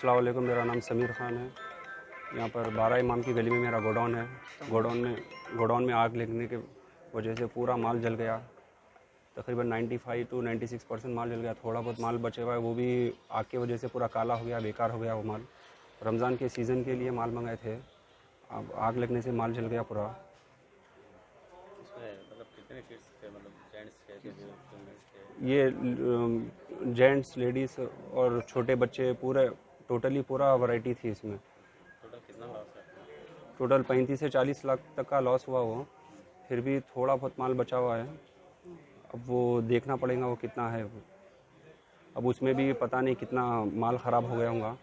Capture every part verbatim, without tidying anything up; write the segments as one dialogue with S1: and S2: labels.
S1: अस्सलाम वालेकुम, मेरा नाम समीर ख़ान है। यहाँ पर बारह इमाम की गली में मेरा गोडाउन है। गोडाउन में गोडाउन में आग लगने की वजह से पूरा माल जल गया। तकरीबन पचानवे टू छियानवे परसेंट माल जल गया। थोड़ा बहुत माल बचे हुआ है, वो भी आग की वजह से पूरा काला हो गया, बेकार हो गया वो माल। रमज़ान के सीज़न के लिए माल मंगाए थे, अब आग लगने से माल जल गया पूरा।
S2: मतलब कितने किड्स थे, मतलब जेंट्स थे,
S1: ये जेंट्स, लेडीज़ और छोटे बच्चे, पूरे टोटली पूरा वैरायटी थी इसमें।
S2: टोटल कितना लॉस है?
S1: टोटल पैंतीस से चालीस लाख तक का लॉस हुआ वो। फिर भी थोड़ा बहुत माल बचा हुआ है, अब वो देखना पड़ेगा वो कितना है। अब उसमें भी पता नहीं कितना माल ख़राब हो गया होगा।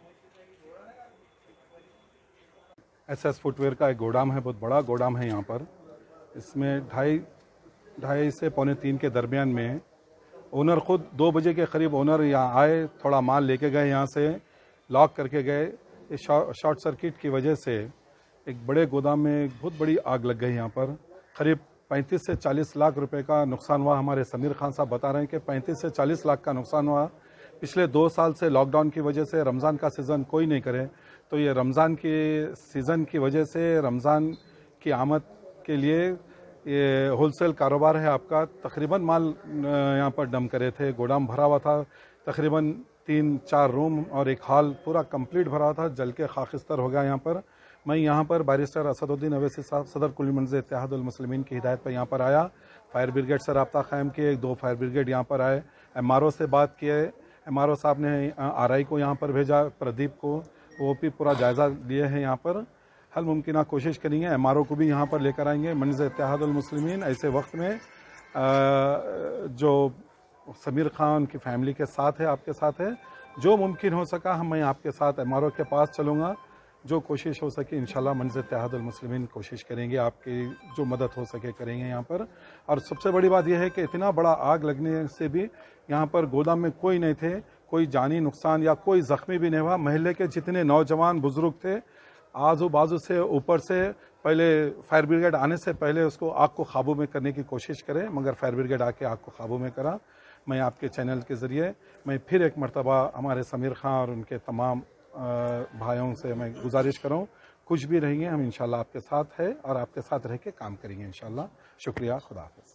S3: एस एस फुटवेयर का एक गोदाम है, बहुत बड़ा गोदाम है यहाँ पर। इसमें ढाई ढाई से पौने तीन के दरमियान में ओनर खुद दो बजे के करीब ओनर यहाँ आए, थोड़ा माल लेके गए, यहाँ से लॉक करके गए। इस शॉर्ट सर्किट की वजह से एक बड़े गोदाम में बहुत बड़ी आग लग गई। यहाँ पर करीब पैंतीस से चालीस लाख रुपए का नुकसान हुआ। हमारे समीर खान साहब बता रहे हैं कि पैंतीस से चालीस लाख का नुकसान हुआ। पिछले दो साल से लॉकडाउन की वजह से रमज़ान का सीज़न कोई नहीं करे, तो ये रमज़ान के सीज़न की वजह से, रमज़ान की आमद के लिए ये होलसेल कारोबार है आपका। तकरीबन माल यहाँ पर डम करे थे, गोदाम भरा हुआ था। तकरीबन तीन चार रूम और एक हॉल पूरा कंप्लीट भरा था, जल के खाकिस्तर हो गया यहाँ पर। मैं यहाँ पर बैरिस्टर असदुद्दीन अवैसी साहब, सदर कुल मंज़िल इत्तेहादुल मुस्लिमीन की हिदायत पर यहाँ पर आया। फायर ब्रिगेड से रब्ता कायम किए, दो फायर ब्रिगेड यहाँ पर आए, एम आर ओ से बात किए। एम आर ओ साहब ने आर आई को यहाँ पर भेजा, प्रदीप को, वो भी पूरा जायज़ा लिए हैं यहाँ पर। हल मुमकिन कोशिश करेंगे, एम आर ओ को भी यहाँ पर लेकर आएंगे। मंज़िल इत्तेहादुल मुस्लिमीन ऐसे वक्त में जो समीर खान की फैमिली के साथ है, आपके साथ है, जो मुमकिन हो सका हम मैं आपके साथ एम आर ओ के पास चलूँगा। जो कोशिश हो सके इंशाल्लाह मंज़िल इत्तेहादुल मुस्लिमीन कोशिश करेंगे, आपकी जो मदद हो सके करेंगे यहाँ पर। और सबसे बड़ी बात यह है कि इतना बड़ा आग लगने से भी यहाँ पर गोदाम में कोई नहीं थे, कोई जानी नुकसान या कोई ज़ख्मी भी नहीं हुआ। महल्ले के जितने नौजवान बुजुर्ग थे, आजू बाजू से, ऊपर से, पहले फायर ब्रिगेड आने से पहले उसको आग को काबू में करने की कोशिश करें, मगर फायर ब्रिगेड आके आग को काबू में करा। मैं आपके चैनल के ज़रिए मैं फिर एक मरतबा हमारे समीर खान और उनके तमाम भाइयों से मैं गुजारिश करूँ, कुछ भी रहेंगे हम इंशाल्लाह आपके साथ है और आपके साथ रह के काम करेंगे इंशाल्लाह। शुक्रिया, खुदा हाफ़िज़।